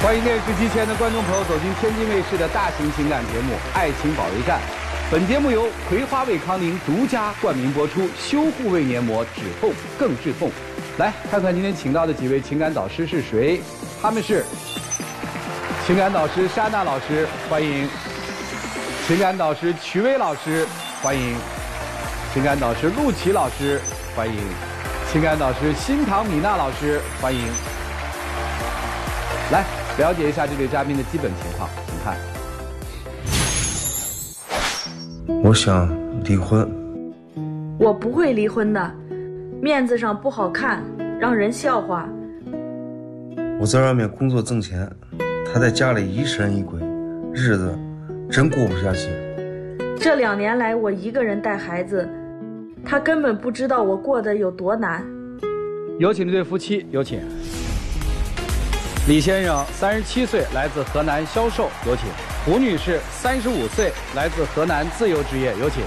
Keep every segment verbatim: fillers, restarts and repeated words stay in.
欢迎电视机前的观众朋友走进天津卫视的大型情感节目《爱情保卫战》。本节目由葵花味康宁独家冠名播出，修护胃黏膜，止痛更治痛。来看看今天请到的几位情感导师是谁？他们是情感导师莎娜老师，欢迎；情感导师曲薇老师，欢迎；情感导师陆琪老师，欢迎；情感导师新唐米娜老师，欢迎。来了解一下这位嘉宾的基本情况，请看。 我想离婚。 我不会离婚的，面子上不好看，让人笑话。 我在外面工作挣钱，他在家里疑神疑鬼，日子真过不下去。 这两年来我一个人带孩子，他根本不知道我过得有多难。 有请这对夫妻，有请。李先生三十七岁，来自河南销售，有请。胡女士三十五岁，来自河南自由职业，有请。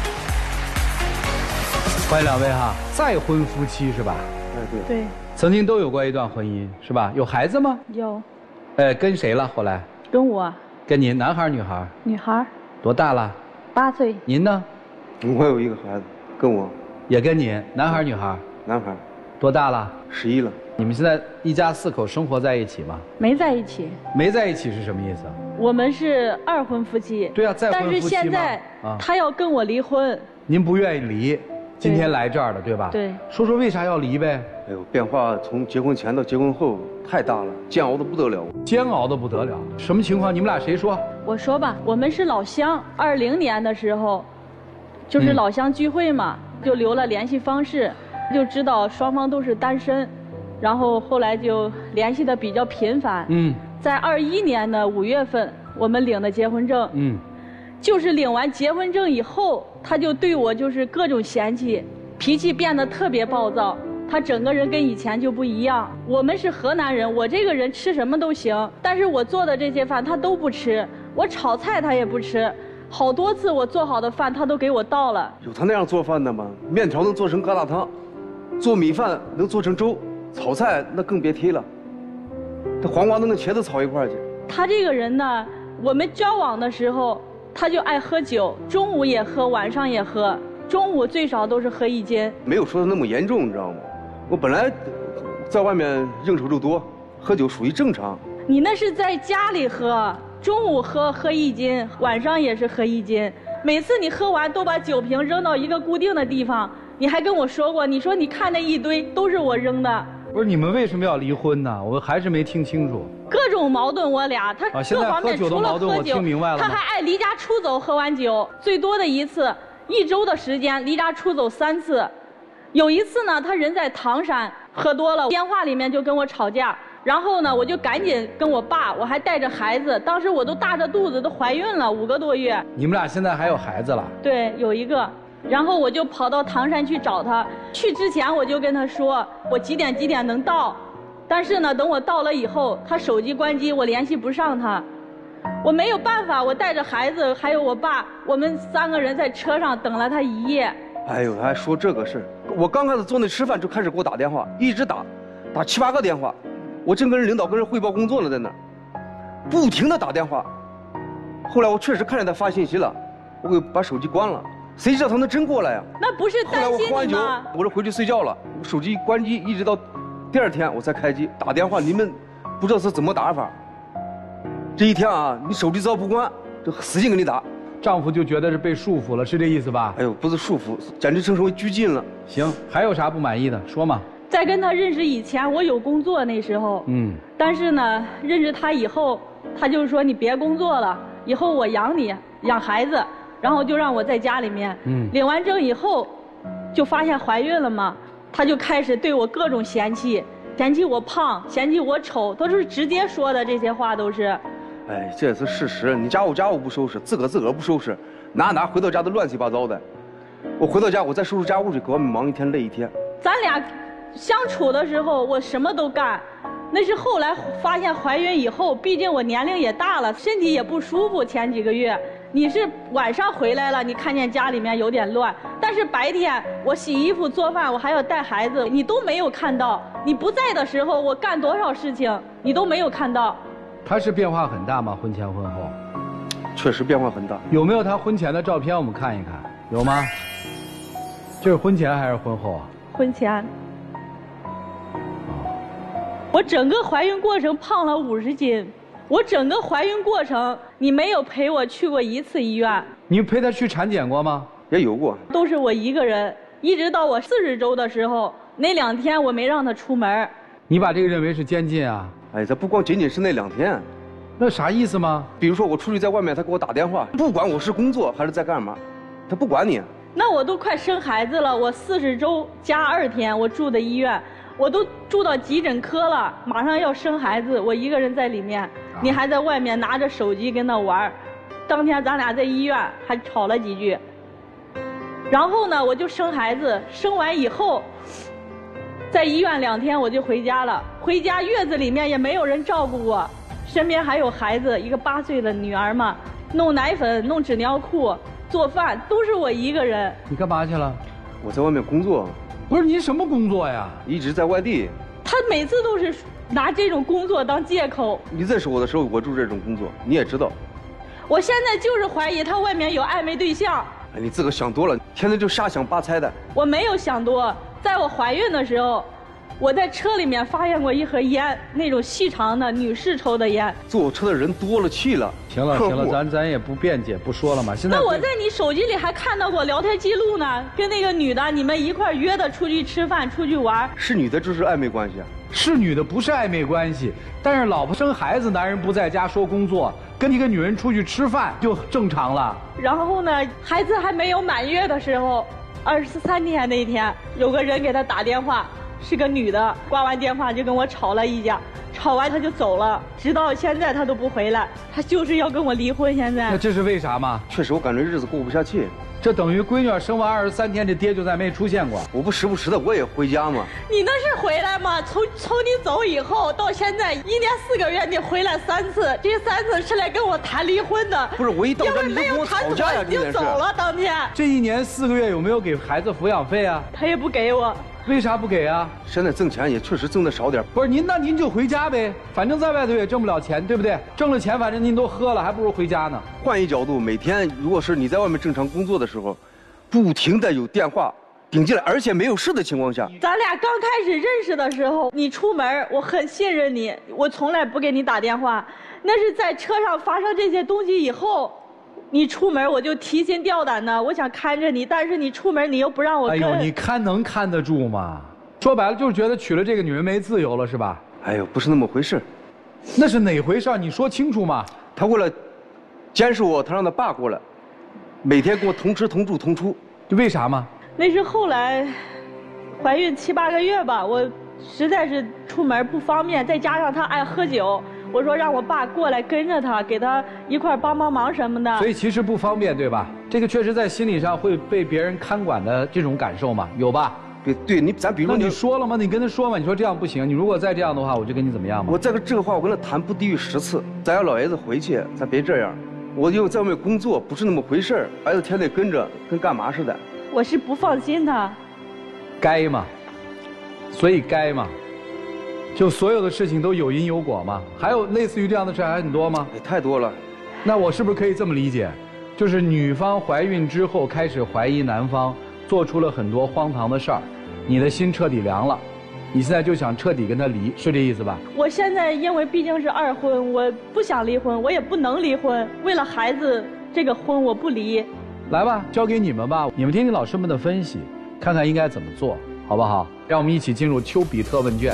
欢迎两位哈，再婚夫妻是吧？ 哎， 对。对。 曾经都有过一段婚姻是吧？有孩子吗？ 有。 呃，跟谁了？后来？ 跟我。 跟您，男孩女孩？ 女孩。 多大了？ 八岁。 您呢？ 我有一个孩子，跟我。 也跟您，男孩女孩？ 男孩。 多大了？ 十一了。 你们现在一家四口生活在一起吗？ 没在一起。 没在一起是什么意思？ 我们是二婚夫妻。 对啊，再婚夫妻吗？ 但是现在、啊、他要跟我离婚。 您不愿意离，今天来这儿的对吧？ 对。 说说为啥要离呗？ 哎呦，变化从结婚前到结婚后太大了，煎熬的不得了。 煎熬的不得了，什么情况？你们俩谁说？ 我说吧，我们是老乡，二零年的时候，就是老乡聚会嘛，嗯、就留了联系方式，就知道双方都是单身。然后后来就联系的比较频繁。嗯，在二一年的五月份，我们领的结婚证。嗯，就是领完结婚证以后，他就对我就是各种嫌弃，脾气变得特别暴躁。他整个人跟以前就不一样。我们是河南人，我这个人吃什么都行，但是我做的这些饭他都不吃，我炒菜他也不吃，好多次我做好的饭他都给我倒了。 有他那样做饭的吗？面条能做成疙瘩汤，做米饭能做成粥。炒菜那更别提了，这黄瓜都能茄子炒一块去。 他这个人呢，我们交往的时候他就爱喝酒，中午也喝，晚上也喝，中午最少都是喝一斤。 没有说的那么严重，你知道吗？我本来在外面应酬就多，喝酒属于正常。 你那是在家里喝，中午喝喝一斤，晚上也是喝一斤，每次你喝完都把酒瓶扔到一个固定的地方。你还跟我说过，你说你看那一堆都是我扔的。 不是，你们为什么要离婚呢？我还是没听清楚。 各种矛盾，我俩他各方面除了喝酒，他还爱离家出走。喝完酒，最多的一次，一周的时间离家出走三次。有一次呢，他人在唐山，喝多了，电话里面就跟我吵架。然后呢，我就赶紧跟我爸，我还带着孩子，当时我都大着肚子，都怀孕了五个多月。 你们俩现在还有孩子了？ 对，有一个。然后我就跑到唐山去找他，去之前我就跟他说我几点几点能到，但是呢等我到了以后他手机关机，我联系不上他，我没有办法，我带着孩子还有我爸，我们三个人在车上等了他一夜。 哎呦，还说这个事儿，我刚开始坐那吃饭就开始给我打电话，一直打打七八个电话，我正跟人领导跟人汇报工作呢，在那儿不停的打电话。后来我确实看见他发信息了，我给把手机关了，谁知道他能真过来呀？ 那不是担心你吗？后来我喝完酒， 我说回去睡觉了，我手机关机，一直到第二天我才开机打电话。你们不知道是怎么打法？这一天啊，你手机只要不关，就使劲给你打。 丈夫就觉得是被束缚了，是这意思吧？ 哎呦，不是束缚，简直称为拘禁了。 行，还有啥不满意的？说嘛。 在跟他认识以前，我有工作那时候，嗯，但是呢，认识他以后，他就说你别工作了，以后我养你，养孩子。然后就让我在家里面，嗯，领完证以后，就发现怀孕了嘛，他就开始对我各种嫌弃，嫌弃我胖，嫌弃我丑，都是直接说的，这些话都是。 哎，这也是事实。你家务家务不收拾，自个自个不收拾，哪哪回到家都乱七八糟的。我回到家，我再收拾家务去，给外面忙一天累一天。 咱俩相处的时候，我什么都干。那是后来发现怀孕以后，毕竟我年龄也大了，身体也不舒服，前几个月。你是晚上回来了，你看见家里面有点乱，但是白天我洗衣服做饭，我还要带孩子，你都没有看到。你不在的时候，我干多少事情你都没有看到。 他是变化很大吗？婚前婚后？ 确实变化很大。 有没有他婚前的照片？我们看一看，有吗？这是婚前还是婚后啊？ 婚前。我整个怀孕过程胖了五十斤，我整个怀孕过程你没有陪我去过一次医院。 你陪他去产检过吗？ 也有过， 都是我一个人，一直到我四十周的时候，那两天我没让他出门。 你把这个认为是监禁啊？ 哎，这不光仅仅是那两天， 那啥意思吗？ 比如说我出去在外面，他给我打电话，不管我是工作还是在干嘛，他不管你。 那我都快生孩子了，我四十周加二天，我住的医院，我都住到急诊科了，马上要生孩子，我一个人在里面，啊、你还在外面拿着手机跟他玩。当天咱俩在医院还吵了几句，然后呢，我就生孩子，生完以后，在医院两天我就回家了。回家月子里面也没有人照顾我，身边还有孩子，一个八岁的女儿嘛，弄奶粉、弄纸尿裤、做饭都是我一个人。 你干嘛去了？ 我在外面工作。 不是您什么工作呀？ 一直在外地。 他每次都是拿这种工作当借口。 你认识我的时候，我做这种工作，你也知道。 我现在就是怀疑他外面有暧昧对象。 哎，你自个想多了，天天就瞎想八猜的。 我没有想多，在我怀孕的时候，我在车里面发现过一盒烟，那种细长的女士抽的烟。 坐我车的人多了去了。 行了行了，咱咱也不辩解不说了嘛。现在那我在你手机里还看到过聊天记录呢，跟那个女的你们一块约的出去吃饭、出去玩。 是女的就是暧昧关系啊？ 是女的不是暧昧关系，但是老婆生孩子，男人不在家说工作，跟一个女人出去吃饭就正常了。 然后呢，孩子还没有满月的时候，二十三天那天，有个人给他打电话，是个女的，挂完电话就跟我吵了一架，吵完他就走了，直到现在他都不回来，他就是要跟我离婚。现在那这是为啥吗？ 确实我感觉日子过不下去。 这等于闺女生完二十三天，这爹就再没出现过。 我不时不时的我也回家嘛。 你那是回来吗？从从你走以后到现在一年四个月，你回来三次，这三次是来跟我谈离婚的。 不是我一到这你就跟我吵架呀， 你就走了当天。 这一年四个月有没有给孩子抚养费啊？ 他也不给我。 为啥不给啊？ 现在挣钱也确实挣的少点。 不是您，那您就回家呗，反正在外头也挣不了钱，对不对？挣了钱，反正您都喝了，还不如回家呢。 换一角度，每天如果是你在外面正常工作的时候，不停的有电话顶进来，而且没有事的情况下， 咱俩刚开始认识的时候，你出门我很信任你，我从来不给你打电话。那是在车上发生这些东西以后，你出门我就提心吊胆的，我想看着你，但是你出门你又不让我跟。 哎呦，你看能看得住吗？说白了就是觉得娶了这个女人没自由了，是吧？ 哎呦，不是那么回事。 那是哪回事？你说清楚嘛。 他为了监视我，他让他爸过来，每天跟我同吃同住同出。 为啥吗？ 那是后来怀孕七八个月吧，我实在是出门不方便，再加上他爱喝酒，我说让我爸过来跟着他，给他一块帮帮忙什么的。 所以其实不方便，对吧？这个确实在心理上会被别人看管的这种感受嘛，有吧？ 对对，你咱比如说你说了吗？你跟他说嘛，你说这样不行，你如果再这样的话，我就跟你怎么样嘛。 我这个这个话我跟他谈不低于十次，咱让老爷子回去，咱别这样。我又在外面工作，不是那么回事儿，儿子天天跟着，跟干嘛似的。 我是不放心他。 该嘛，所以该嘛，就所有的事情都有因有果嘛。还有类似于这样的事还很多吗？ 也太多了。 那我是不是可以这么理解，就是女方怀孕之后开始怀疑男方，做出了很多荒唐的事儿，你的心彻底凉了，你现在就想彻底跟他离，是这意思吧？ 我现在因为毕竟是二婚，我不想离婚，我也不能离婚，为了孩子这个婚我不离。 来吧，交给你们吧，你们听听老师们的分析，看看应该怎么做，好不好？让我们一起进入丘比特问卷。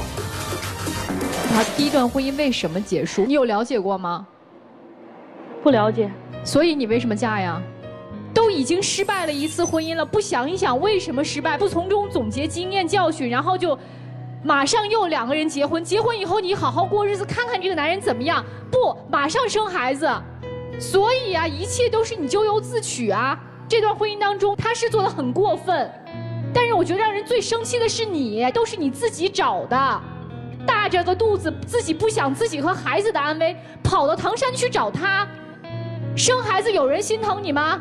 他第一段婚姻为什么结束？你有了解过吗？ 不了解。 所以你为什么嫁呀？都已经失败了一次婚姻了，不想一想为什么失败，不从中总结经验教训，然后就马上又两个人结婚，结婚以后你好好过日子，看看这个男人怎么样，不马上生孩子。所以啊，一切都是你咎由自取啊。这段婚姻当中他是做得很过分，但是我觉得让人最生气的是你，都是你自己找的，大着个肚子自己不想自己和孩子的安危，跑到唐山去找他。生孩子有人心疼你吗？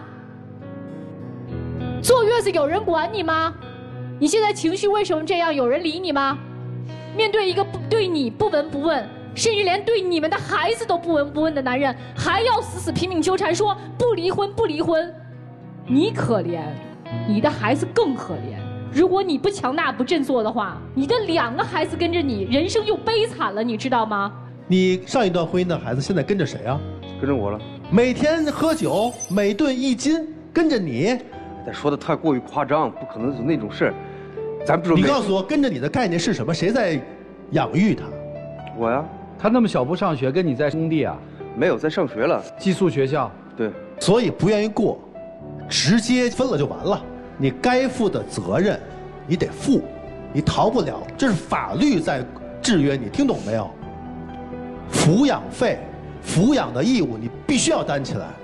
坐月子有人管你吗？你现在情绪为什么这样？有人理你吗？面对一个不对你不闻不问、 甚至连对你们的孩子都不闻不问的男人，还要死死拼命纠缠，说不离婚不离婚。你可怜，你的孩子更可怜。如果你不强大不振作的话，你的两个孩子跟着你，人生又悲惨了，你知道吗？ 你上一段婚姻的孩子现在跟着谁啊？ 跟着我了。 每天喝酒，每顿一斤，跟着你。 但说的太过于夸张，不可能是那种事儿。咱不说。 你告诉我，跟着你的概念是什么？谁在养育他？ 我呀。 他那么小不上学，跟你在工地啊？ 没有，在上学了。 寄宿学校。 对。 所以不愿意过，直接分了就完了。你该负的责任，你得负，你逃不了，这是法律在制约你，听懂没有？抚养费、抚养的义务你必须要担起来。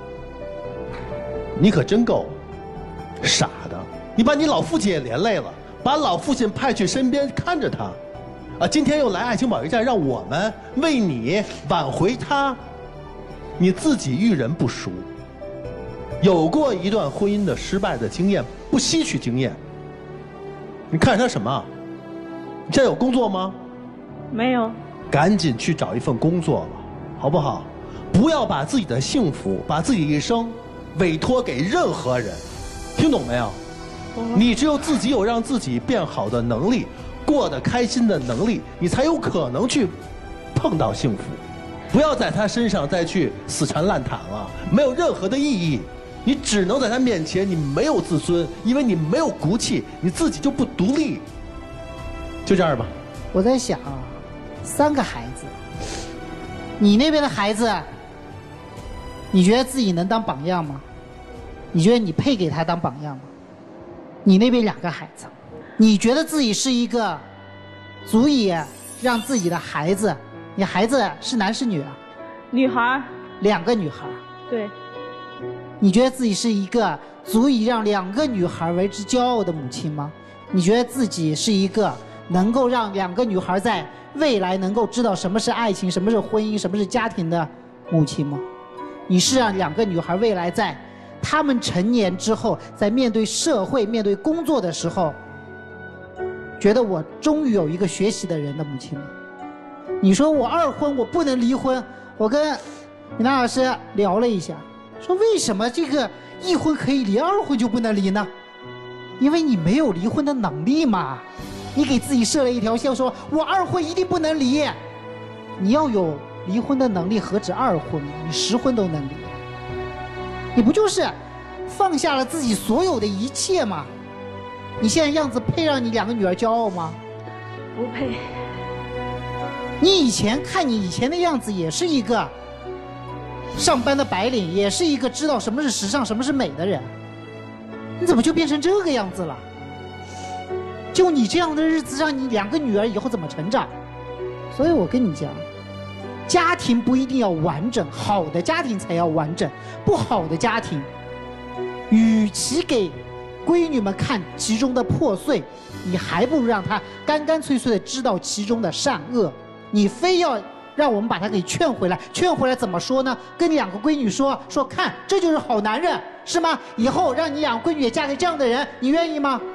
你可真够傻的，你把你老父亲也连累了，把老父亲派去身边看着他，啊，今天又来爱情保卫战，让我们为你挽回他，你自己遇人不淑。有过一段婚姻的失败的经验，不吸取经验。你看他什么？你现在有工作吗？ 没有。 赶紧去找一份工作吧，好不好？不要把自己的幸福、把自己一生委托给任何人，听懂没有？你只有自己有让自己变好的能力，过得开心的能力，你才有可能去碰到幸福。不要在他身上再去死缠烂打了，没有任何的意义。你只能在他面前，你没有自尊，因为你没有骨气，你自己就不独立。就这样吧。 我在想，三个孩子，你那边的孩子，你觉得自己能当榜样吗？你觉得你配给他当榜样吗？你那边两个孩子，你觉得自己是一个足以让自己的孩子，你孩子是男是女啊？ 女孩。 两个女孩。 对。 你觉得自己是一个足以让两个女孩为之骄傲的母亲吗？你觉得自己是一个能够让两个女孩在未来能够知道什么是爱情、什么是婚姻、什么是家庭的母亲吗？你是让两个女孩未来在她们成年之后，在面对社会、面对工作的时候，觉得我终于有一个学习的人的母亲吗？你说我二婚，我不能离婚。我跟米娜老师聊了一下，说为什么这个一婚可以离，二婚就不能离呢？因为你没有离婚的能力嘛。你给自己设了一条线，说我二婚一定不能离。你要有离婚的能力，何止二婚，你十婚都能离。你不就是放下了自己所有的一切吗？你现在样子配让你两个女儿骄傲吗？ 不配。 你以前看你以前的样子，也是一个上班的白领，也是一个知道什么是时尚、什么是美的人。你怎么就变成这个样子了？就你这样的日子，让你两个女儿以后怎么成长？所以我跟你讲，家庭不一定要完整，好的家庭才要完整。不好的家庭，与其给闺女们看其中的破碎，你还不如让她干干脆脆的知道其中的善恶。你非要让我们把她给劝回来，劝回来怎么说呢？跟你两个闺女说说，看这就是好男人，是吗？以后让你两个闺女也嫁给这样的人，你愿意吗？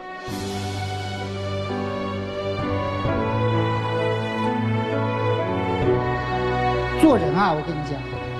做人啊，我跟你讲，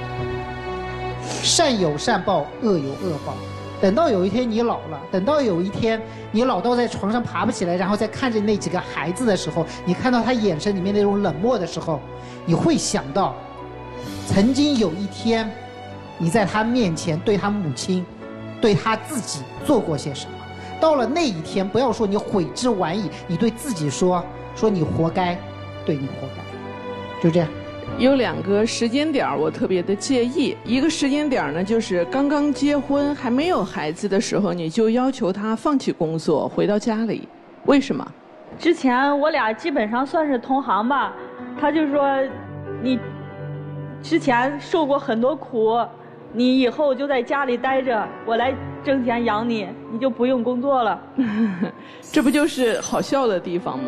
善有善报，恶有恶报。等到有一天你老了，等到有一天你老到在床上爬不起来，然后再看着那几个孩子的时候，你看到他眼神里面那种冷漠的时候，你会想到，曾经有一天，你在他面前对他母亲，对他自己做过些什么。到了那一天，不要说你悔之晚矣，你对自己说，说你活该，对你活该，就这样。 有两个时间点我特别的介意，一个时间点呢，就是刚刚结婚还没有孩子的时候，你就要求他放弃工作回到家里，为什么？ 之前我俩基本上算是同行吧，他就说你之前受过很多苦，你以后就在家里待着，我来挣钱养你，你就不用工作了。 这不就是好笑的地方吗？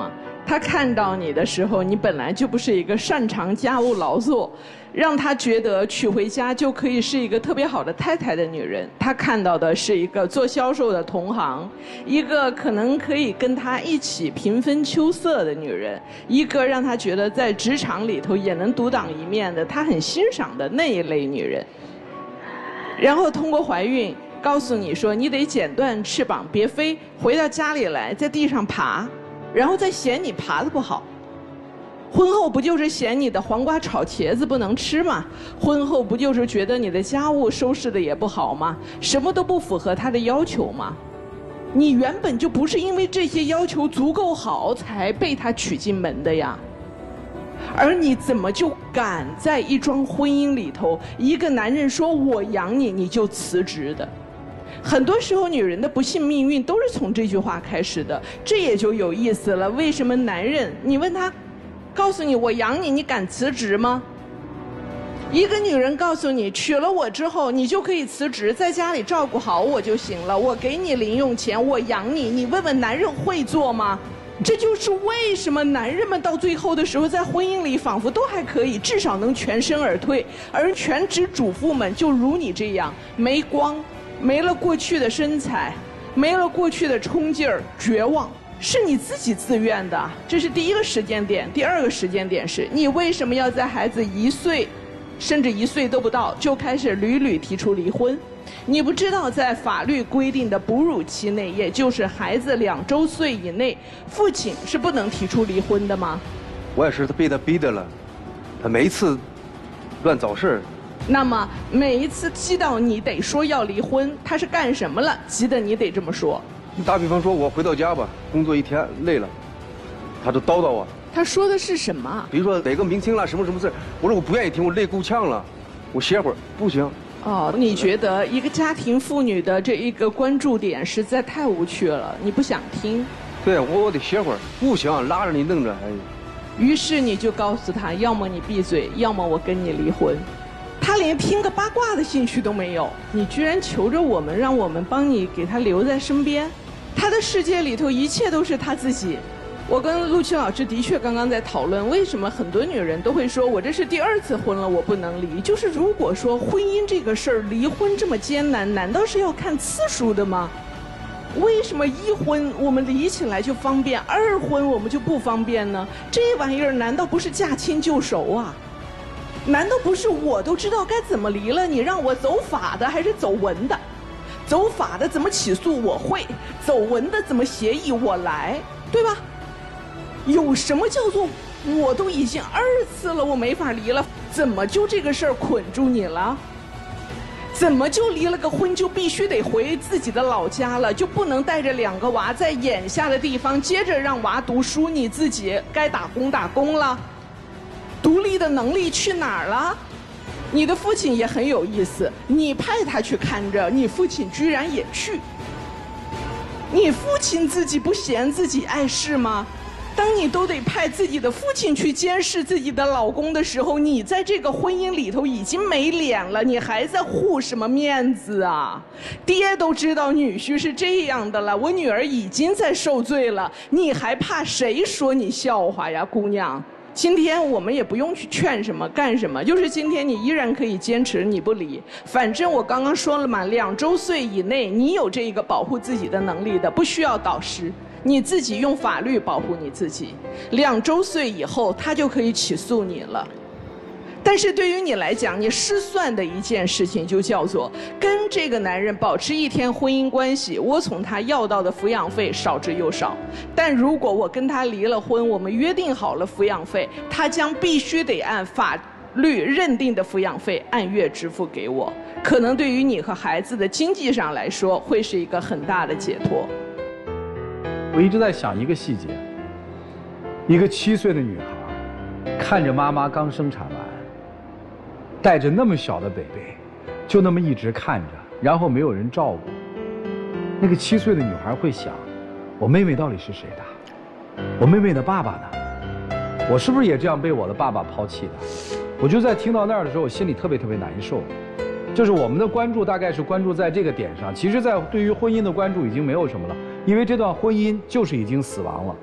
他看到你的时候，你本来就不是一个擅长家务劳作，让他觉得娶回家就可以是一个特别好的太太的女人。他看到的是一个做销售的同行，一个可能可以跟他一起平分秋色的女人，一个让他觉得在职场里头也能独当一面的，他很欣赏的那一类女人。然后通过怀孕告诉你说你得剪断翅膀别飞，回到家里来在地上爬，然后再嫌你爬得不好。婚后不就是嫌你的黄瓜炒茄子不能吃吗？婚后不就是觉得你的家务收拾的也不好吗？什么都不符合他的要求吗？你原本就不是因为这些要求足够好才被他娶进门的呀。而你怎么就敢在一桩婚姻里头，一个男人说我养你，你就辞职的？很多时候女人的不幸命运都是从这句话开始的，这也就有意思了。为什么男人，你问他告诉你我养你，你敢辞职吗？一个女人告诉你娶了我之后你就可以辞职，在家里照顾好我就行了，我给你零用钱，我养你，你问问男人会做吗？这就是为什么男人们到最后的时候在婚姻里仿佛都还可以，至少能全身而退，而全职主妇们就如你这样没光，没了过去的身材，没了过去的冲劲儿，绝望。是你自己自愿的，这是第一个时间点。第二个时间点是你为什么要在孩子一岁甚至一岁都不到就开始屡屡提出离婚？你不知道在法律规定的哺乳期内，也就是孩子两周岁以内，父亲是不能提出离婚的吗？ 我也是被他逼的了，他每一次乱找事儿。 那么每一次激到你得说要离婚，他是干什么了？急得你得这么说。 你打比方说，我回到家吧，工作一天累了，他就叨叨我。 他说的是什么？ 比如说哪个明星啦，什么什么事，我说我不愿意听，我累够呛了，我歇会儿，不行。 哦，你觉得一个家庭妇女的这一个关注点实在太无趣了，你不想听？ 对，我我得歇会儿，不行，拉着你弄着，哎。 于是你就告诉他，要么你闭嘴，要么我跟你离婚。他连听个八卦的兴趣都没有，你居然求着我们，让我们帮你给他留在身边。他的世界里头一切都是他自己。我跟陆琪老师的确刚刚在讨论，为什么很多女人都会说我这是第二次婚了，我不能离。就是如果说婚姻这个事儿离婚这么艰难，难道是要看次数的吗？为什么一婚我们离起来就方便，二婚我们就不方便呢？这玩意儿难道不是驾轻就熟啊？难道不是我都知道该怎么离了，你让我走法的还是走文的？走法的怎么起诉我会，走文的怎么协议我来，对吧？有什么叫做我都已经二次了，我没法离了，怎么就这个事儿捆住你了？怎么就离了个婚就必须得回自己的老家了，就不能带着两个娃在眼下的地方接着让娃读书，你自己该打工打工了？独立的能力去哪儿了？你的父亲也很有意思，你派他去看着，你父亲居然也去。你父亲自己不嫌自己碍事吗？当你都得派自己的父亲去监视自己的老公的时候，你在这个婚姻里头已经没脸了，你还在护什么面子啊？爹都知道女婿是这样的了，我女儿已经在受罪了，你还怕谁说你笑话呀，姑娘？今天我们也不用去劝什么干什么，就是今天你依然可以坚持你不离。反正我刚刚说了嘛，两周岁以内你有这个保护自己的能力的，不需要导师，你自己用法律保护你自己。两周岁以后他就可以起诉你了。但是对于你来讲，你失算的一件事情就叫做跟这个男人保持一天婚姻关系，我从他要到的抚养费少之又少。但如果我跟他离了婚，我们约定好了抚养费，他将必须得按法律认定的抚养费按月支付给我。可能对于你和孩子的经济上来说，会是一个很大的解脱。 我一直在想一个细节，一个七岁的女孩看着妈妈刚生产完，带着那么小的 baby， 就那么一直看着，然后没有人照顾。那个七岁的女孩会想，我妹妹到底是谁的？我妹妹的爸爸呢？我是不是也这样被我的爸爸抛弃的？我就在听到那儿的时候，我心里特别特别难受。就是我们的关注大概是关注在这个点上，其实在对于婚姻的关注已经没有什么了，因为这段婚姻就是已经死亡了。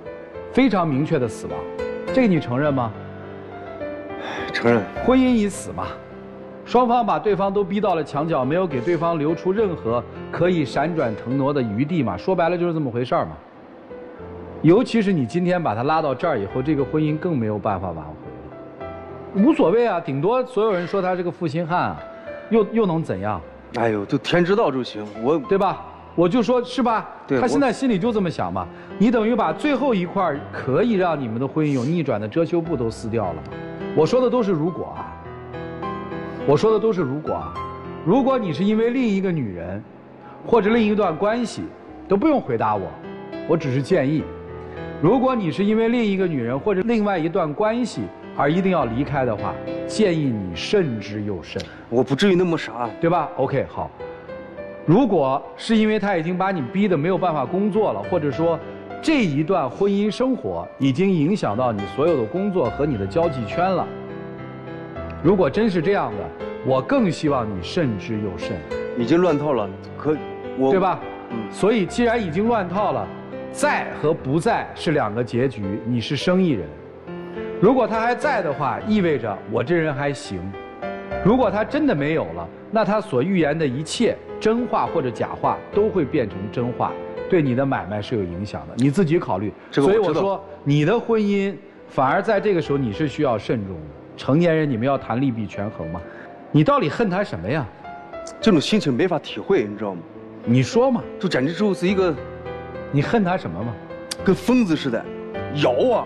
非常明确的死亡，这个你承认吗？ 承认。 婚姻已死嘛，双方把对方都逼到了墙角，没有给对方留出任何可以闪转腾挪的余地嘛，说白了就是这么回事儿嘛。尤其是你今天把他拉到这儿以后，这个婚姻更没有办法挽回了。无所谓啊，顶多所有人说他是个负心汉啊，又又能怎样？ 哎呦，就天知道就行，我对吧？我就说是吧？ 对， 他现在心里就这么想嘛。你等于把最后一块可以让你们的婚姻有逆转的遮羞布都撕掉了嘛。我说的都是如果啊，我说的都是如果啊。如果你是因为另一个女人，或者另一段关系，都不用回答我，我只是建议。如果你是因为另一个女人或者另外一段关系而一定要离开的话，建议你慎之又慎。 我不至于那么傻， 对吧 ？OK， 好。如果是因为他已经把你逼得没有办法工作了，或者说这一段婚姻生活已经影响到你所有的工作和你的交际圈了，如果真是这样的，我更希望你慎之又慎。 已经乱套了，可我对吧？嗯。所以既然已经乱套了，在和不在是两个结局。你是生意人，如果他还在的话，意味着我这人还行；如果他真的没有了，那他所预言的一切真话或者假话都会变成真话，对你的买卖是有影响的。你自己考虑。 这个我知道。 所以我说，你的婚姻反而在这个时候你是需要慎重的。成年人你们要谈利弊权衡嘛。你到底恨他什么呀？ 这种心情没法体会，你知道吗？ 你说嘛， 就简直就是一个， 你恨他什么嘛？ 跟疯子似的，咬啊，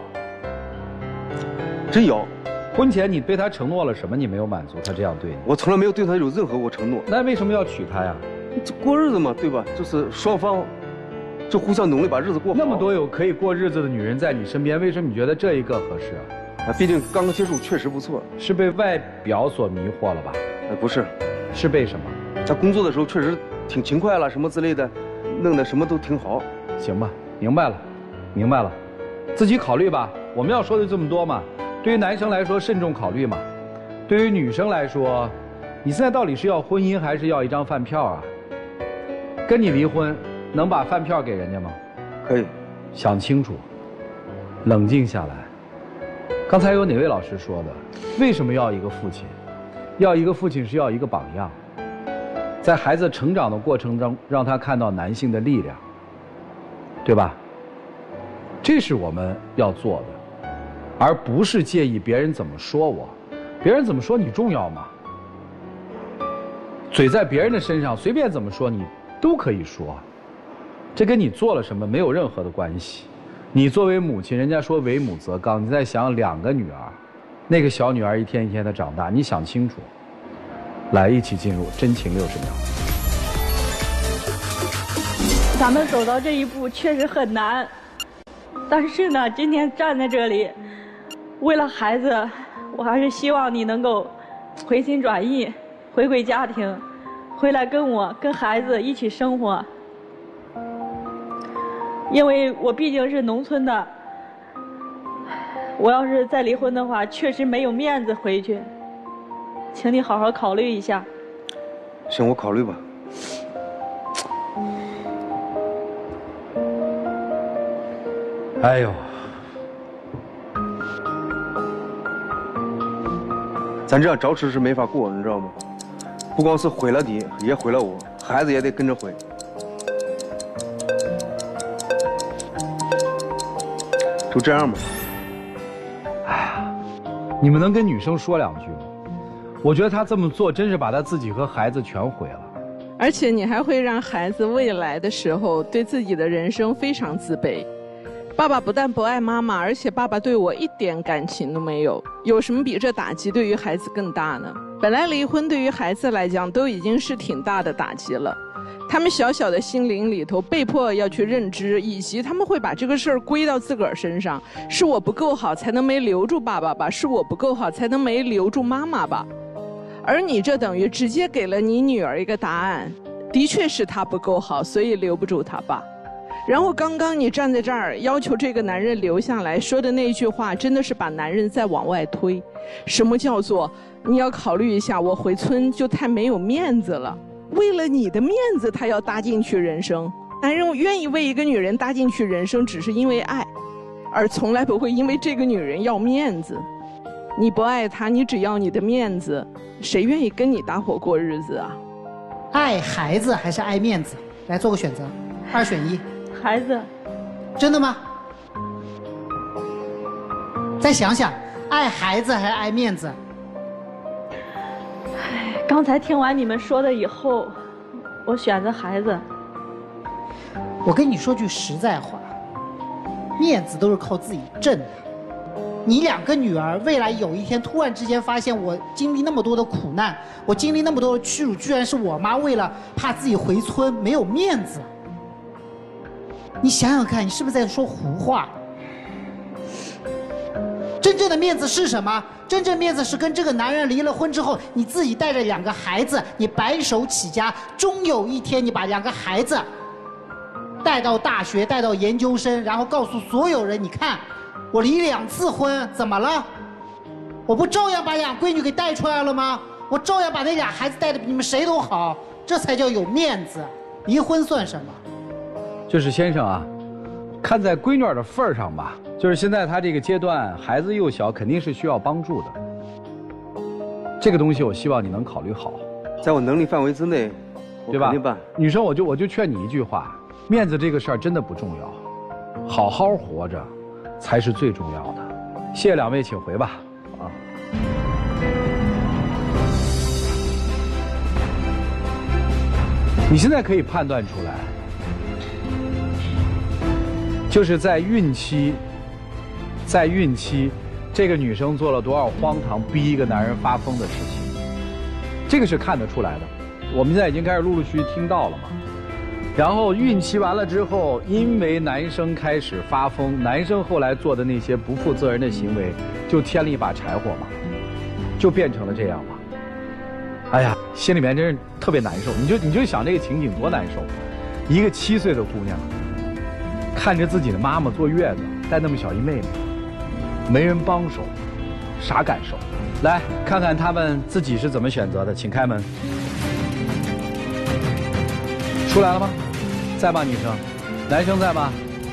真咬。 婚前你对他承诺了什么？你没有满足他这样对你？ 我从来没有对他有任何过承诺。 那为什么要娶她呀？ 过日子嘛，对吧？就是双方就互相努力把日子过好。 那么多有可以过日子的女人在你身边，为什么你觉得这一个合适啊？ 啊，毕竟刚刚接触确实不错。 是被外表所迷惑了吧？ 呃，不是， 是被什么？ 他工作的时候确实挺勤快了，什么之类的，弄得什么都挺好。 行吧，明白了，明白了，自己考虑吧。我们要说的这么多嘛，对于男生来说慎重考虑嘛，对于女生来说，你现在到底是要婚姻还是要一张饭票啊？跟你离婚，能把饭票给人家吗？ 可以， 想清楚，冷静下来。刚才有哪位老师说的？为什么要一个父亲？要一个父亲是要一个榜样，在孩子成长的过程中，让他看到男性的力量，对吧？这是我们要做的，而不是介意别人怎么说我。别人怎么说你重要吗？嘴在别人的身上，随便怎么说你都可以说，这跟你做了什么没有任何的关系。你作为母亲，人家说为母则刚，你再想两个女儿，那个小女儿一天一天的长大，你想清楚。来，一起进入真情六十秒。 咱们走到这一步确实很难，但是呢，今天站在这里，为了孩子，我还是希望你能够回心转意，回归家庭，回来跟我、跟孩子一起生活。因为我毕竟是农村的，我要是再离婚的话，确实没有面子回去。请你好好考虑一下。 行，我考虑吧。 哎呦， 咱这样着实是没法过，你知道吗？不光是毁了你，也毁了我，孩子也得跟着毁。就这样吧。 哎呀，你们能跟女生说两句吗？我觉得她这么做真是把她自己和孩子全毁了。 而且你还会让孩子未来的时候对自己的人生非常自卑。爸爸不但不爱妈妈，而且爸爸对我一点感情都没有，有什么比这打击对于孩子更大呢？本来离婚对于孩子来讲都已经是挺大的打击了，他们小小的心灵里头被迫要去认知，以及他们会把这个事儿归到自个儿身上，是我不够好才能没留住爸爸吧，是我不够好才能没留住妈妈吧。而你这等于直接给了你女儿一个答案，的确是她不够好，所以留不住她爸。然后刚刚你站在这儿要求这个男人留下来说的那句话，真的是把男人再往外推。什么叫做你要考虑一下，我回村就太没有面子了，为了你的面子他要搭进去人生。男人愿意为一个女人搭进去人生，只是因为爱， 而从来不会因为这个女人要面子。你不爱她，你只要你的面子，谁愿意跟你搭伙过日子啊？ 爱孩子还是爱面子？来做个选择，二选一。 孩子。 真的吗？再想想，爱孩子还是爱面子？ 唉，刚才听完你们说的以后，我选择孩子。 我跟你说句实在话，面子都是靠自己挣的。你两个女儿未来有一天突然之间发现我经历那么多的苦难，我经历那么多的屈辱，居然是我妈为了怕自己回村没有面子。你想想看，你是不是在说胡话？真正的面子是什么？真正面子是跟这个男人离了婚之后，你自己带着两个孩子，你白手起家，终有一天你把两个孩子带到大学，带到研究生，然后告诉所有人，你看我离两次婚，怎么了？我不照样把俩闺女给带出来了吗？我照样把那俩孩子带的比你们谁都好，这才叫有面子。离婚算什么？ 就是先生啊，看在闺女儿的份儿上吧，就是现在他这个阶段孩子幼小，肯定是需要帮助的。这个东西我希望你能考虑好， 在我能力范围之内， 对吧？ 肯定办。 女生，我就我就劝你一句话，面子这个事儿真的不重要，好好活着才是最重要的。谢谢两位，请回吧。啊。你现在可以判断出来，就是在孕期，在孕期，这个女生做了多少荒唐逼一个男人发疯的事情，这个是看得出来的。我们现在已经开始陆陆续续听到了嘛。然后孕期完了之后，因为男生开始发疯，男生后来做的那些不负责任的行为，就添了一把柴火嘛，就变成了这样嘛。哎呀，心里面真是特别难受。你就你就想这个情景多难受，一个七岁的姑娘，看着自己的妈妈坐月子，带那么小一妹妹，没人帮手，啥感受？来看看他们自己是怎么选择的，请开门。出来了吗？在吗，女生？男生在吗？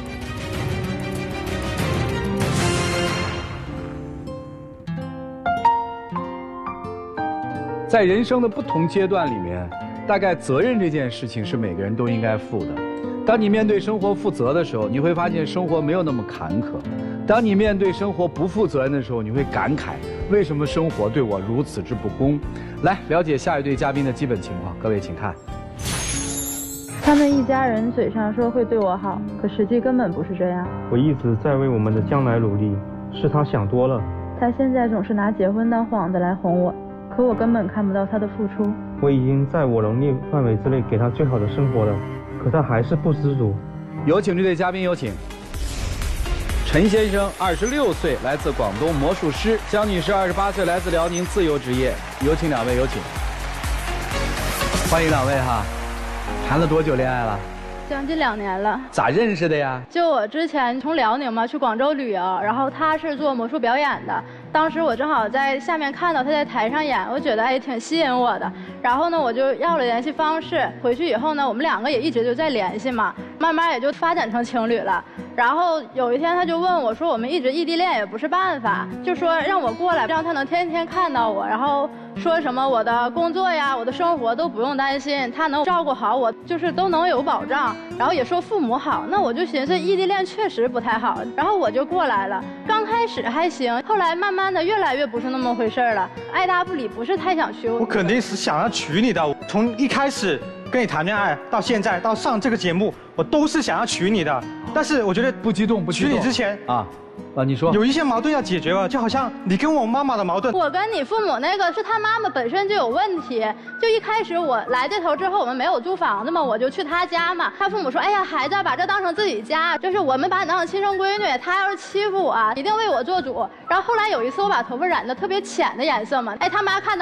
在人生的不同阶段里面，大概责任这件事情是每个人都应该负的。当你面对生活负责的时候，你会发现生活没有那么坎坷；当你面对生活不负责任的时候，你会感慨为什么生活对我如此之不公。来了解下一对嘉宾的基本情况，各位请看。 他们一家人嘴上说会对我好，可实际根本不是这样。 我一直在为我们的将来努力，是他想多了。 他现在总是拿结婚当幌子来哄我，可我根本看不到他的付出。 我已经在我能力范围之内给他最好的生活了，可他还是不知足。 有请这对嘉宾，有请。陈先生，二十六岁，来自广东魔术师；江女士，二十八岁，来自辽宁自由职业。有请两位，有请。欢迎两位哈。谈了多久恋爱了？ 将近两年了。 咋认识的呀？ 就我之前从辽宁嘛去广州旅游，然后他是做魔术表演的，当时我正好在下面看到他在台上演，我觉得哎挺吸引我的，然后呢我就要了联系方式，回去以后呢我们两个也一直就在联系嘛，慢慢也就发展成情侣了。然后有一天他就问我说，我们一直异地恋也不是办法，就说让我过来，让他能天天看到我，然后说什么我的工作呀我的生活都不用担心，他能照顾好我，就是都能有保障，然后也说父母好。那我就寻思异地恋确实不太好，然后我就过来了。刚开始还行，后来慢慢的越来越不是那么回事了，爱答不理，不是太想娶我。 我肯定是想要娶你的，从一开始跟你谈恋爱到现在到上这个节目，我都是想要娶你的。但是我觉得不激动，不激动。 娶你之前啊。啊，你说有一些矛盾要解决了，就好像你跟我妈妈的矛盾。 我跟你父母那个是他妈妈本身就有问题，就一开始我来这头之后，我们没有租房子嘛，我就去他家嘛。他父母说，哎呀，孩子把这当成自己家，就是我们把你当成亲生闺女，他要是欺负我，一定为我做主。然后后来有一次我把头发染的特别浅的颜色嘛，哎，他妈看到了。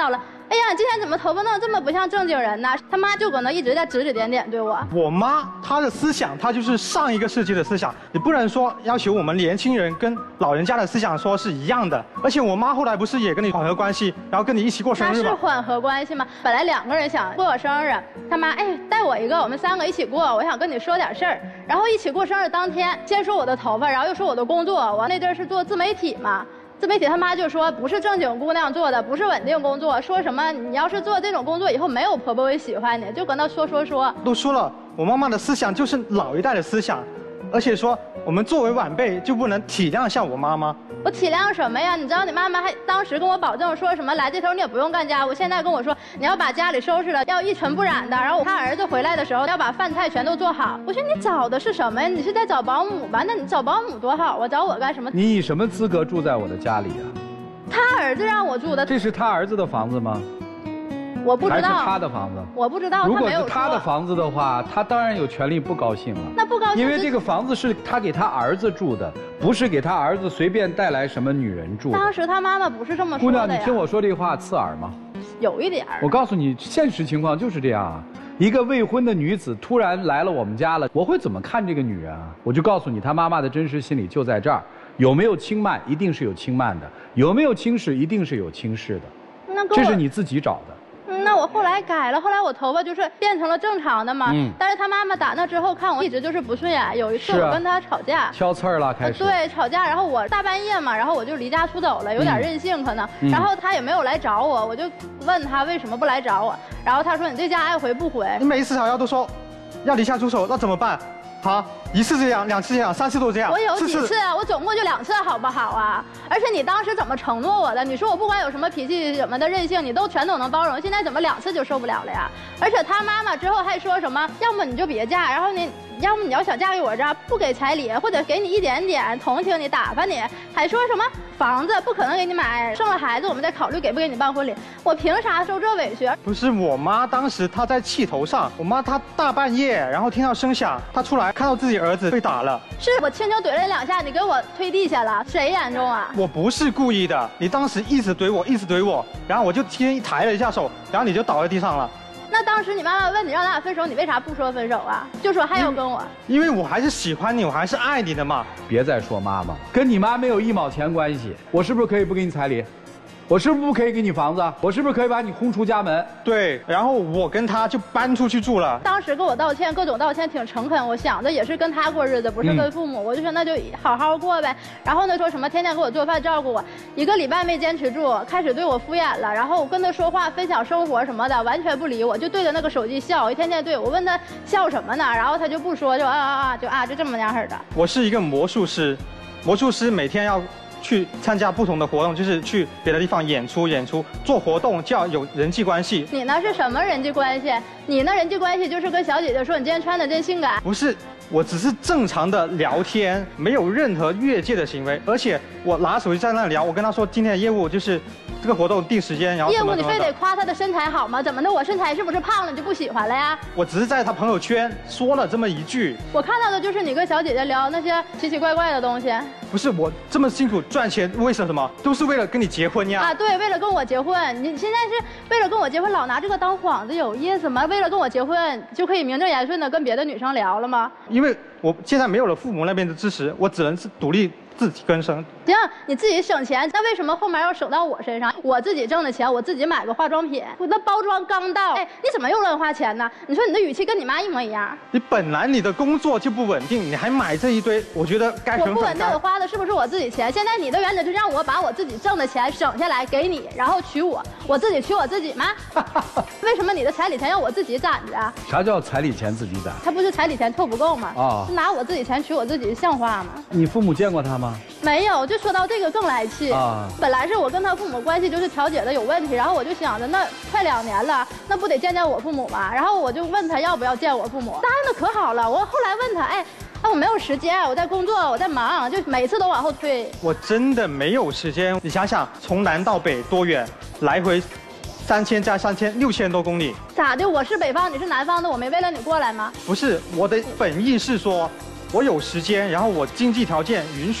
哎呀，你今天怎么头发弄得这么不像正经人呢？他妈就搁那一直在指指点点对我。 我妈她的思想，她就是上一个世纪的思想，你不能说要求我们年轻人跟老人家的思想说是一样的。而且我妈后来不是也跟你缓和关系，然后跟你一起过生日吗？ 那是缓和关系吗？本来两个人想过我生日，他妈哎带我一个，我们三个一起过，我想跟你说点事儿。然后一起过生日当天，先说我的头发，然后又说我的工作，我那阵儿是做自媒体嘛。自媒体他妈就说不是正经姑娘做的，不是稳定工作，说什么你要是做这种工作以后没有婆婆会喜欢你，就搁那说说说。 都说了，我妈妈的思想就是老一代的思想，而且说我们作为晚辈就不能体谅像我妈妈。 我体谅什么呀？你知道你妈妈还当时跟我保证说什么来这头你也不用干家务，现在跟我说你要把家里收拾了，要一尘不染的，然后他儿子回来的时候要把饭菜全都做好。我说你找的是什么呀？你是在找保姆吧？那你找保姆多好啊，找我干什么？ 你以什么资格住在我的家里啊？ 他儿子让我住的。 这是他儿子的房子吗？ 我不知道。 还是他的房子？ 我不知道。 如果是他的房子的话，他当然有权利不高兴了。 那不高兴， 因为这个房子是他给他儿子住的，不是给他儿子随便带来什么女人住的。 当时他妈妈不是这么说的呀。 姑娘，你听我说这话刺耳吗？ 有一点。 我告诉你，现实情况就是这样啊。一个未婚的女子突然来了我们家了，我会怎么看这个女人啊？我就告诉你，她妈妈的真实心理就在这儿。有没有轻慢，一定是有轻慢的；有没有轻视，一定是有轻视的。 那这是你自己找的。 那我后来改了，后来我头发就是变成了正常的嘛。嗯。但是他妈妈打那之后看我一直就是不顺眼，有一次我跟他吵架， 挑刺儿了开始。 对，吵架，然后我大半夜嘛，然后我就离家出走了，有点任性可能。嗯。然后他也没有来找我，我就问他为什么不来找我，然后他说你这家爱回不回。 你每一次吵架都说要离家出走，那怎么办？好，一次这样，两次这样，三次都这样。 我有几次啊？我总共就两次，好不好啊？而且你当时怎么承诺我的？你说我不管有什么脾气什么的任性，你都全都能包容。现在怎么两次就受不了了呀？而且他妈妈之后还说什么，要么你就别嫁，然后你要么你要想嫁给我这儿，不给彩礼，或者给你一点点同情你、打发你，还说什么房子不可能给你买，生了孩子我们再考虑给不给你办婚礼。我凭啥受这委屈？ 不是我妈当时她在气头上，我妈她大半夜然后听到声响，她出来看到自己儿子被打了， 是我轻轻怼了你两下，你给我推地下了，谁严重啊？ 我不是故意的，你当时一直怼我，一直怼我，然后我就先抬了一下手，然后你就倒在地上了。 那当时你妈妈问你让咱俩分手，你为啥不说分手啊？就说还要跟我。 因为我还是喜欢你，我还是爱你的嘛。 别再说妈妈，跟你妈没有一毛钱关系。我是不是可以不给你彩礼？我是不是不可以给你房子？我是不是可以把你轰出家门？ 对，然后我跟他就搬出去住了。 当时跟我道歉，各种道歉挺诚恳，我想着也是跟他过日子，不是跟父母，嗯、我就说那就好好过呗。然后呢，说什么天天给我做饭照顾我，一个礼拜没坚持住，开始对我敷衍了。然后我跟他说话分享生活什么的，完全不理我，就对着那个手机笑，一天天对我问他笑什么呢，然后他就不说，就啊啊啊，就啊就这么样式的。 我是一个魔术师，魔术师每天要去参加不同的活动，就是去别的地方演出演出做活动，就要有人际关系。 你那是什么人际关系？你那人际关系就是跟小姐姐说你今天穿的真性感。 不是，我只是正常的聊天，没有任何越界的行为。而且我拿手机在那聊，我跟他说今天的业务就是这个活动定时间，然后业务你非得夸他的身材好吗？怎么的？我身材是不是胖了你就不喜欢了呀？ 我只是在他朋友圈说了这么一句。 我看到的就是你跟小姐姐聊那些奇奇怪怪的东西。 不是，我这么辛苦赚钱，为什么？都是为了跟你结婚呀！ 啊，对，为了跟我结婚。你现在是为了跟我结婚，老拿这个当幌子，有意思吗？为了跟我结婚，就可以名正言顺的跟别的女生聊了吗？ 因为我现在没有了父母那边的支持，我只能是独立自己更生。 行，你自己省钱，那为什么后面要省到我身上？我自己挣的钱，我自己买个化妆品，我那包装刚到，哎，你怎么又乱花钱呢？你说你的语气跟你妈一模一样。 你本来你的工作就不稳定，你还买这一堆，我觉得该省省。 我不稳定，我花的是不是我自己钱？现在你的原则就让我把我自己挣的钱省下来给你，然后娶我，我自己娶我自己吗？为什么你的彩礼钱要我自己攒着？ 啥叫彩礼钱自己攒？ 他不是彩礼钱凑不够吗？啊、 哦， 拿我自己钱娶我自己，像话吗？ 你父母见过他吗？ 没有，就说到这个更来气啊！本来是我跟他父母关系就是调解的有问题，然后我就想着那快两年了，那不得见见我父母吗？然后我就问他要不要见我父母，答应的可好了。我后来问他，哎，啊我没有时间，我在工作，我在忙，就每次都往后推。 我真的没有时间，你想想，从南到北多远，来回三千加三千，六千多公里。 咋的？我是北方，你是南方的，我没为了你过来吗？ 不是，我的本意是说，我有时间，然后我经济条件允许。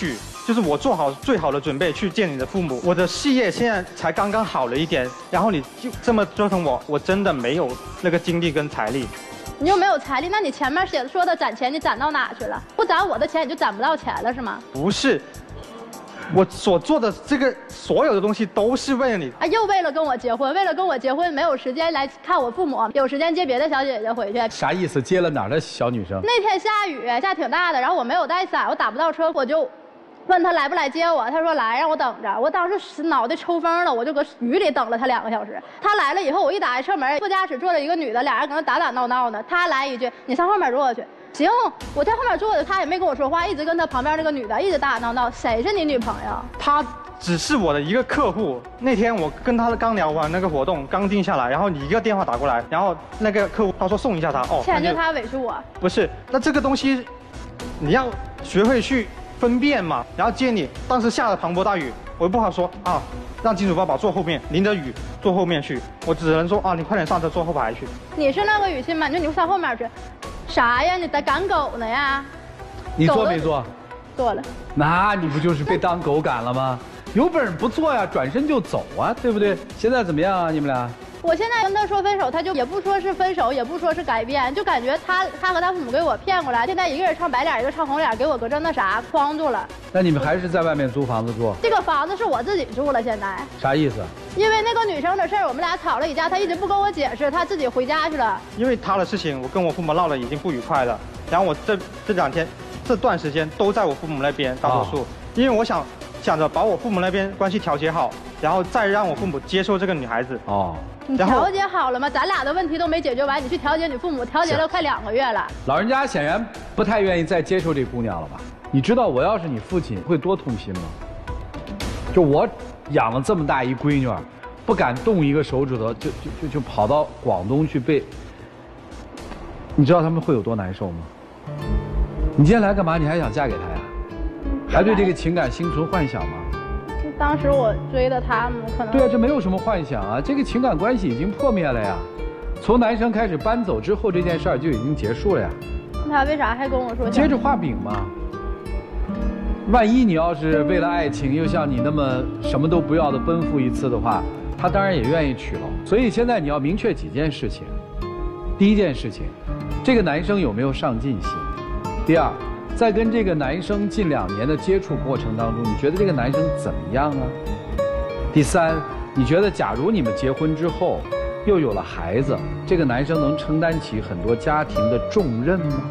就是我做好最好的准备去见你的父母。我的事业现在才刚刚好了一点，然后你就这么折腾我，我真的没有那个精力跟财力。 你又没有财力，那你前面写的说的攒钱，你攒到哪去了？不攒我的钱，你就攒不到钱了是吗？ 不是，我所做的这个所有的东西都是为了你。 啊，又为了跟我结婚，为了跟我结婚，没有时间来看我父母，有时间接别的小姐姐回去。 啥意思？接了哪儿的小女生？ 那天下雨，下挺大的，然后我没有带伞，我打不到车，我就问他来不来接我，他说来，让我等着。我当时脑袋抽风了，我就搁雨里等了他两个小时。他来了以后，我一打开车门，副驾驶坐着一个女的，俩人搁那打打闹闹呢。他来一句：“你上后面坐去。”行，我在后面坐着，他也没跟我说话，一直跟他旁边那个女的一直打打闹闹。谁是你女朋友？ 他只是我的一个客户。那天我跟他刚聊完那个活动，刚定下来，然后你一个电话打过来，然后那个客户他说送一下他，哦， 牵着他委屈我。 不是，那这个东西你要学会去分辨嘛。然后接你，当时下了磅礴大雨，我又不好说啊，让金主爸爸坐后面，淋着雨坐后面去，我只能说啊，你快点上车坐后排去。 你是那个语气吗？你说你上后面去。啥呀？你在赶狗呢呀？ 你做没做？ 做了。 那你不就是被当狗赶了吗？有本事不做呀，转身就走啊，对不对？现在怎么样啊？你们俩？ 我现在跟他说分手，他就也不说是分手，也不说是改变，就感觉他他和他父母给我骗过来，现在一个人唱白脸，一个唱红脸，给我搁这那啥框住了。 那你们还是在外面租房子住？ 这个房子是我自己住了，现在。 啥意思？ 因为那个女生的事儿，我们俩吵了一架，她一直不跟我解释，她自己回家去了。 因为她的事情，我跟我父母闹得已经不愉快了，然后我这这两天这段时间都在我父母那边大多数，哦、因为我想想着把我父母那边关系调节好，然后再让我父母接受这个女孩子。哦。 你调节好了吗？咱俩的问题都没解决完，你去调节你父母，调节了快两个月了。 老人家显然不太愿意再接受这姑娘了吧？你知道我要是你父亲会多痛心吗？就我养了这么大一闺女，不敢动一个手指头，就就就就跑到广东去被，你知道他们会有多难受吗？你今天来干嘛？你还想嫁给他呀？还对这个情感心存幻想吗？ 当时我追的他们，可能对啊，这没有什么幻想啊，这个情感关系已经破灭了呀。从男生开始搬走之后，这件事儿就已经结束了呀。 他为啥还跟我说？ 接着画饼嘛。万一你要是为了爱情，又像你那么什么都不要的奔赴一次的话，他当然也愿意娶了。所以现在你要明确几件事情。第一件事情，这个男生有没有上进心？第二，在跟这个男生近两年的接触过程当中，你觉得这个男生怎么样啊？第三，你觉得假如你们结婚之后又有了孩子，这个男生能承担起很多家庭的重任吗？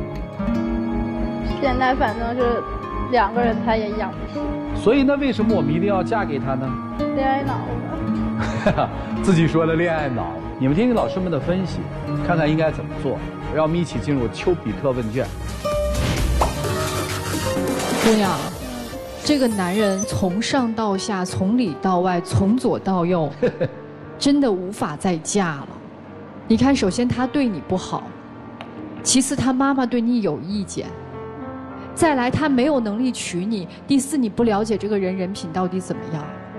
现在反正是两个人他也养不起。 所以那为什么我们一定要嫁给他呢？ 恋爱脑吧。自己说了恋爱脑，你们听听老师们的分析，看看应该怎么做。让我们一起进入丘比特问卷。 姑娘，这个男人从上到下，从里到外，从左到右，真的无法再嫁了。你看，首先他对你不好，其次他妈妈对你有意见，再来他没有能力娶你，第四你不了解这个人人品到底怎么样。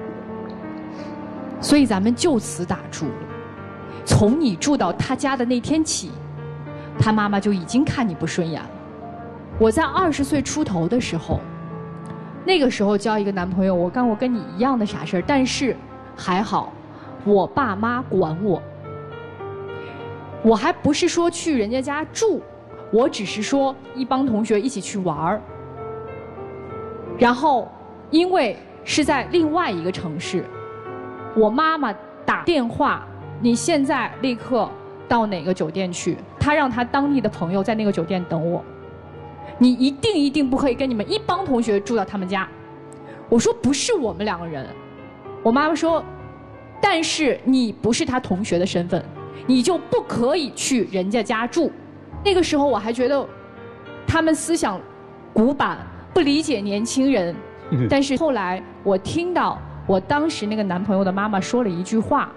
所以咱们就此打住。从你住到他家的那天起，他妈妈就已经看你不顺眼了。我在二十岁出头的时候，那个时候交一个男朋友，我干过跟你一样的傻事儿，但是还好，我爸妈管我。我还不是说去人家家住，我只是说一帮同学一起去玩儿。然后，因为是在另外一个城市，我妈妈打电话，你现在立刻到哪个酒店去？她让她当地的朋友在那个酒店等我。你一定一定不可以跟你们一帮同学住到他们家。我说不是我们两个人。我妈妈说，但是你不是他同学的身份，你就不可以去人家家住。那个时候我还觉得他们思想古板，不理解年轻人。但是后来我听到我当时那个男朋友的妈妈说了一句话：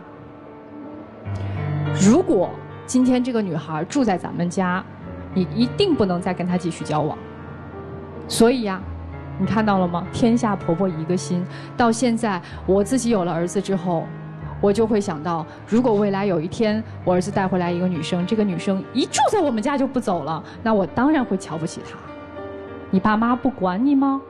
如果今天这个女孩住在咱们家，你一定不能再跟她继续交往。所以呀，你看到了吗？天下婆婆一个心。到现在我自己有了儿子之后，我就会想到，如果未来有一天我儿子带回来一个女生，这个女生一住在我们家就不走了，那我当然会瞧不起她。你爸妈不管你吗？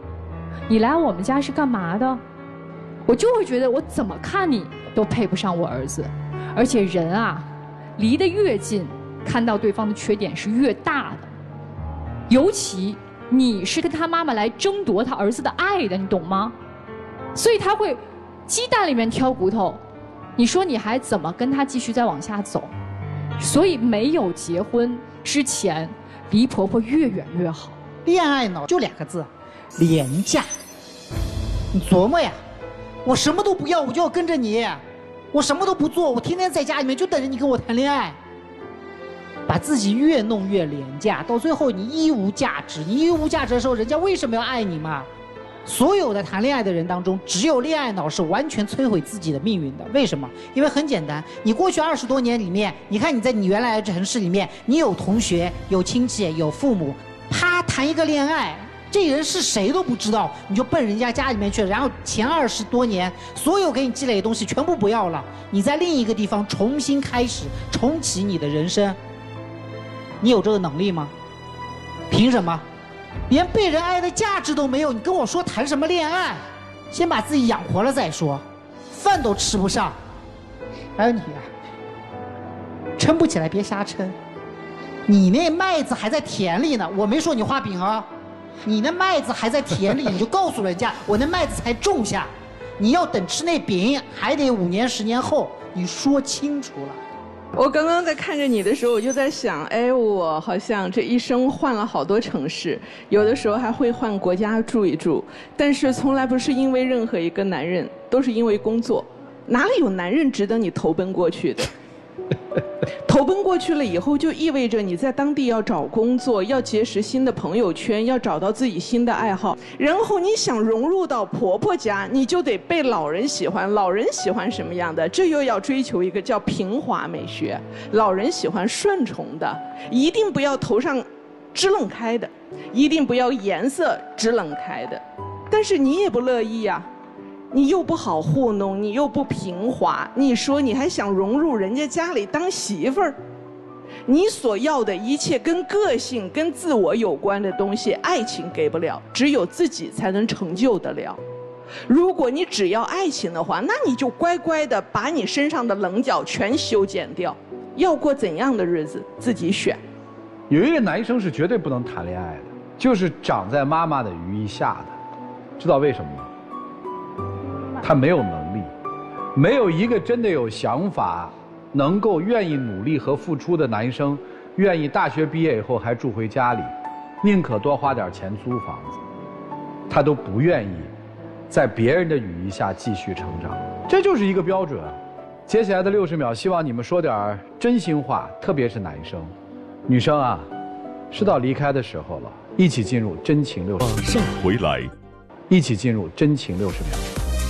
你来我们家是干嘛的？我就会觉得我怎么看你都配不上我儿子。而且人啊，离得越近，看到对方的缺点是越大的。尤其你是跟他妈妈来争夺他儿子的爱的，你懂吗？所以他会鸡蛋里面挑骨头。你说你还怎么跟他继续再往下走？所以没有结婚之前，离婆婆越远越好。 恋爱脑就两个字，廉价。你琢磨呀，我什么都不要，我就要跟着你，我什么都不做，我天天在家里面就等着你跟我谈恋爱，把自己越弄越廉价，到最后你一无价值。你一无价值的时候，人家为什么要爱你嘛？所有的谈恋爱的人当中，只有恋爱脑是完全摧毁自己的命运的。为什么？因为很简单，你过去二十多年里面，你看你在你原来的城市里面，你有同学、有亲戚、有父母，啪谈一个恋爱，这人是谁都不知道，你就奔人家家里面去了，然后前二十多年所有给你积累的东西全部不要了，你在另一个地方重新开始，重启你的人生，你有这个能力吗？凭什么？连被人爱的价值都没有，你跟我说谈什么恋爱？先把自己养活了再说，饭都吃不上。还有你啊，撑不起来别瞎撑，你那麦子还在田里呢，我没说你画饼啊，你那麦子还在田里，你就告诉人家我那麦子才种下，你要等吃那饼还得五年十年后，你说清楚了。 我刚刚在看着你的时候，我就在想，哎，我好像这一生换了好多城市，有的时候还会换国家住一住，但是从来不是因为任何一个男人，都是因为工作。哪里有男人值得你投奔过去的？投奔过去了以后，就意味着你在当地要找工作，要结识新的朋友圈，要找到自己新的爱好。然后你想融入到婆婆家，你就得被老人喜欢。老人喜欢什么样的？这又要追求一个叫平滑美学。老人喜欢顺从的，一定不要头上支棱开的，一定不要颜色支棱开的。但是你也不乐意呀、啊。你又不好糊弄，你又不平滑，你说你还想融入人家家里当媳妇儿？你所要的一切跟个性、跟自我有关的东西，爱情给不了，只有自己才能成就得了。如果你只要爱情的话，那你就乖乖的把你身上的棱角全修剪掉。要过怎样的日子，自己选。 有一个男生是绝对不能谈恋爱的，就是长在妈妈的羽翼下的，知道为什么吗？他没有能力，没有一个真的有想法、能够愿意努力和付出的男生，愿意大学毕业以后还住回家里，宁可多花点钱租房子，他都不愿意在别人的羽翼下继续成长。这就是一个标准。接下来的六十秒，希望你们说点真心话，特别是男生、女生啊，是到离开的时候了，一起进入真情六十秒。马上回来，一起进入真情六十秒。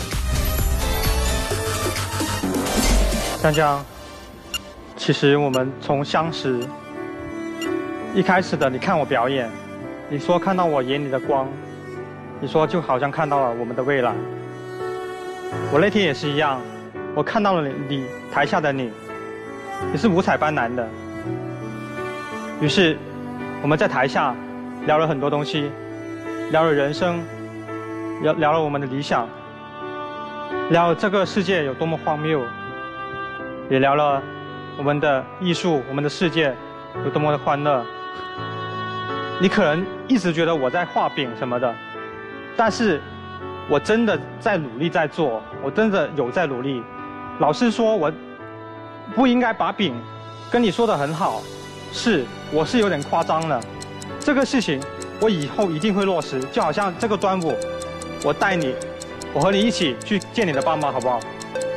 江江，其实我们从相识一开始的，你看我表演，你说看到我眼里的光，你说就好像看到了我们的未来。我那天也是一样，我看到了你，你台下的你，你是五彩斑斓的。于是我们在台下聊了很多东西，聊了人生，聊聊了我们的理想，聊了这个世界有多么荒谬。也聊了我们的艺术，我们的世界有多么的欢乐。你可能一直觉得我在画饼什么的，但是我真的在努力在做，我真的有在努力。老师说我不应该把饼跟你说的很好，是我是有点夸张了。这个事情我以后一定会落实，就好像这个端午，我带你，我和你一起去见你的爸妈，好不好？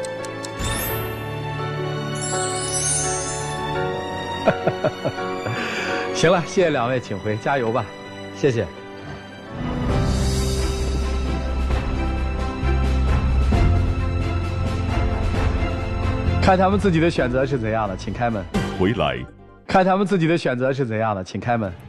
行了，谢谢两位，请回，加油吧，谢谢。看他们自己的选择是怎样的，请开门。回来。看他们自己的选择是怎样的，请开门。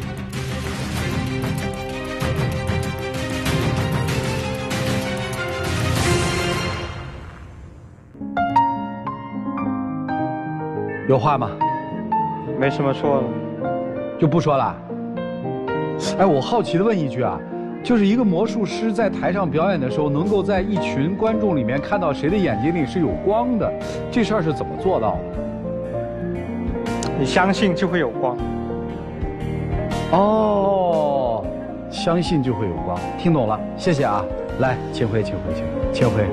有话吗？ 没什么说了， 就不说了。哎，我好奇的问一句啊， 就是一个魔术师在台上表演的时候，能够在一群观众里面看到谁的眼睛里是有光的，这事儿是怎么做到的？ 你相信就会有光。 哦，相信就会有光，听懂了，谢谢啊。来，请回，请回，请回，请回。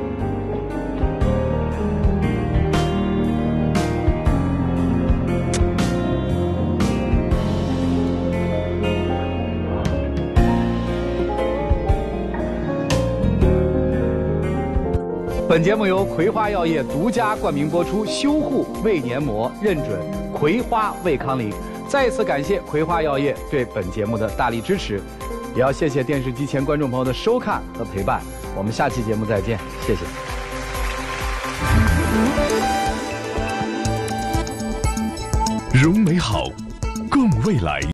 本节目由葵花药业独家冠名播出，修护胃黏膜认准葵花胃康灵。再一次感谢葵花药业对本节目的大力支持，也要谢谢电视机前观众朋友的收看和陪伴。我们下期节目再见，谢谢。 容美好，共未来。